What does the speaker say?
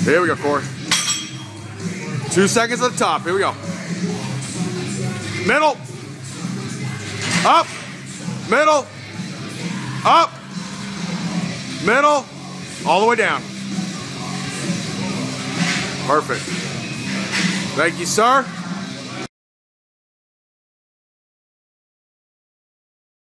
Here we go, Cory. 2 seconds at the top. Here we go. Middle. Up. Middle. Up. Middle. All the way down. Perfect. Thank you, sir.